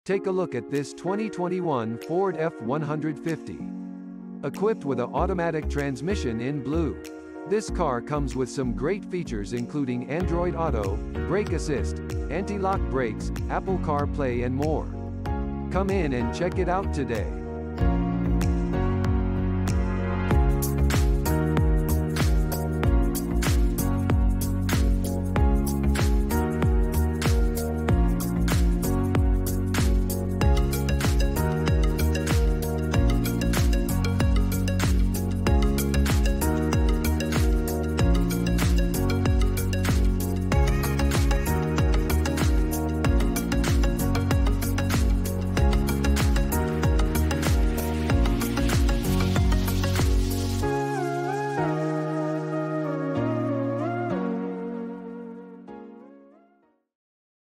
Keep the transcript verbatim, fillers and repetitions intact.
Take a look at this twenty twenty-one Ford F one fifty. Equipped with an automatic transmission in blue. This car comes with some great features including Android Auto, brake assist, anti-lock brakes, Apple CarPlay and more. Come in and check it out today.